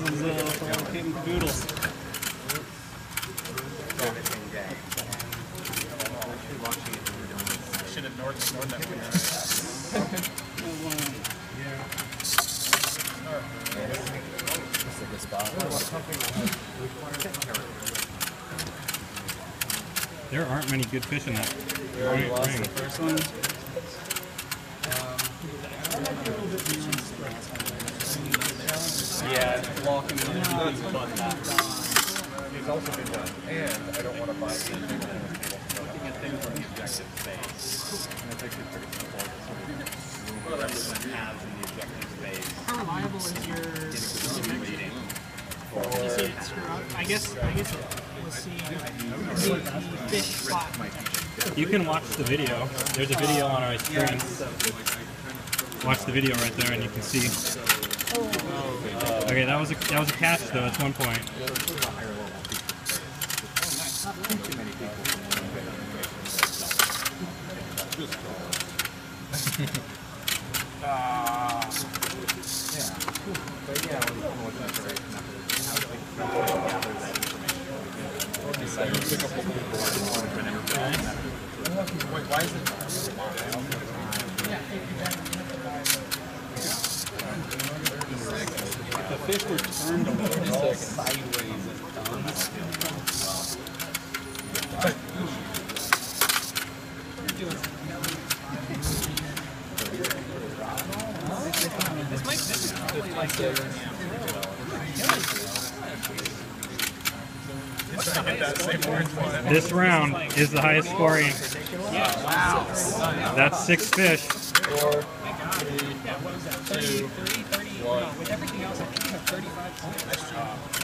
is for little kid and caboodles. I should have ignored that one. This is a good spot. There aren't many good fish in that. The first one. Yeah, walking in there. He's also been done. And I don't want to buy anything on the table. So looking at things from the objective space. And it's actually pretty simple. Whatever one has in the objective space. How reliable is your Reading. you see it screw up? I guess we'll see the fish spot. You can watch the video. There's a video on our screen. Watch the video right there, and you can see. Okay, that was a catch though at one point. Wait, why is it? If the fish were turned a little sideways, it's done. This might be This round is the highest scoring. wow. That's 6 fish. 4, 3, 2, 30, 30, with everything else, I think you have 35 points.